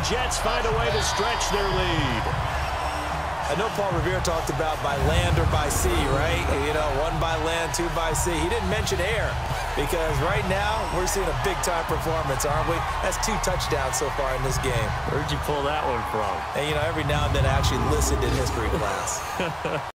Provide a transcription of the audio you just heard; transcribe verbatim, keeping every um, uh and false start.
Jets find a way to stretch their lead. I know Paul Revere talked about by land or by sea, right? You know, one by land, two by sea. He didn't mention air because right now we're seeing a big-time performance, aren't we? That's two touchdowns so far in this game. Where'd you pull that one from? And, you know, every now and then I actually listened in history class.